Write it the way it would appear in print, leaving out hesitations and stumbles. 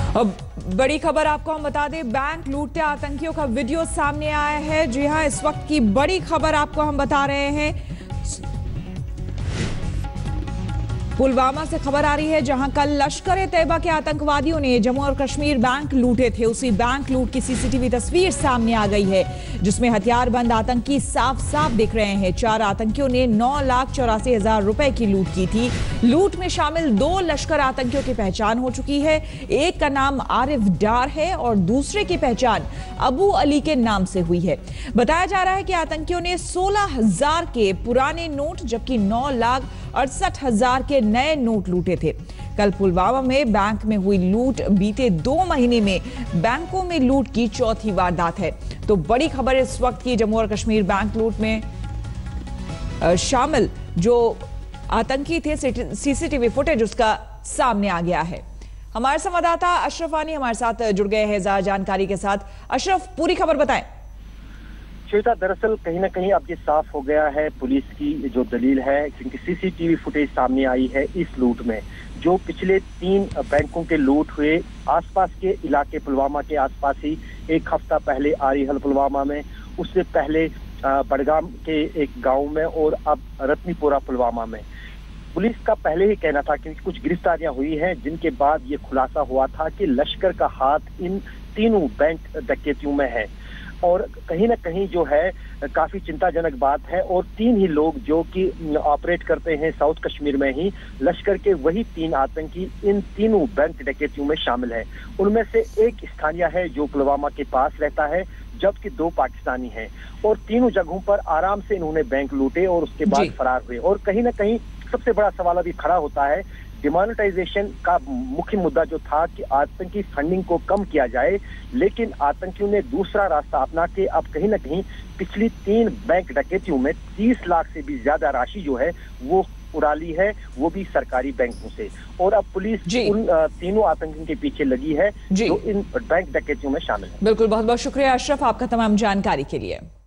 अब बड़ी खबर आपको हम बता दें, बैंक लूटते आतंकियों का वीडियो सामने आया है। जी हां, इस वक्त की बड़ी खबर आपको हम बता रहे हैं। पुलवामा से खबर आ रही है, जहां कल लश्कर-ए-तैयबा के आतंकवादियों ने जम्मू और कश्मीर बैंक लूटे थे। उसी बैंक लूट की सीसीटीवी तस्वीर सामने आ गई है, जिसमें हथियारबंद आतंकी साफ साफ दिख रहे हैं। 4 आतंकियों ने 9,84,000 रुपए की लूट की थी। लूट में शामिल 2 लश्कर आतंकियों की पहचान हो चुकी है। एक का नाम आरिफ डार है और दूसरे की पहचान अबू अली के नाम से हुई है। बताया जा रहा है कि आतंकियों ने 16,000 के पुराने नोट जबकि 9,68,000 के नए नोट लूटे थे। कल पुलवामा में बैंक में हुई लूट बीते 2 महीने में बैंकों में लूट की चौथी वारदात है। तो बड़ी खबर इस वक्त की जम्मू और कश्मीर बैंक लूट में शामिल जो आतंकी थे, सीसीटीवी फुटेज उसका सामने आ गया है। हमारे संवाददाता अशरफ आनी हमारे साथ जुड़ गए हैं ज्यादा जानकारी के साथ। अशरफ, पूरी खबर बताएं। श्वेता, दरअसल कहीं ना कहीं अब ये साफ हो गया है पुलिस की जो दलील है, क्योंकि सीसीटीवी फुटेज सामने आई है इस लूट में। जो पिछले 3 बैंकों के लूट हुए आसपास के इलाके, पुलवामा के आसपास ही, एक हफ्ता पहले आरिहल पुलवामा में, उससे पहले बड़गाम के एक गांव में और अब रत्नीपुरा पुलवामा में। पुलिस का पहले ही कहना था कि कुछ गिरफ्तारियां हुई हैं, जिनके बाद ये खुलासा हुआ था कि लश्कर का हाथ इन तीनों बैंक डकैतियों में है। और कहीं ना कहीं जो है काफी चिंताजनक बात है। और 3 ही लोग जो कि ऑपरेट करते हैं साउथ कश्मीर में ही, लश्कर के वही 3 आतंकी इन तीनों बैंक डकैतियों में शामिल है। उनमें से एक स्थानीय है जो पुलवामा के पास रहता है, जबकि 2 पाकिस्तानी हैं। और तीनों जगहों पर आराम से इन्होंने बैंक लूटे और उसके बाद फरार हुए। और कहीं ना कहीं सबसे बड़ा सवाल अभी खड़ा होता है, डिमोनेटाइजेशन का मुख्य मुद्दा जो था कि आतंकी फंडिंग को कम किया जाए, लेकिन आतंकियों ने दूसरा रास्ता अपना के अब कहीं ना कहीं पिछली 3 बैंक डकैतियों में 30 लाख से भी ज्यादा राशि जो है वो उड़ा ली है, वो भी सरकारी बैंकों से। और अब पुलिस उन तीनों आतंकियों के पीछे लगी है जो इन बैंक डकैतियों में शामिल है। बिल्कुल, बहुत बहुत शुक्रिया अशरफ आपका तमाम जानकारी के लिए।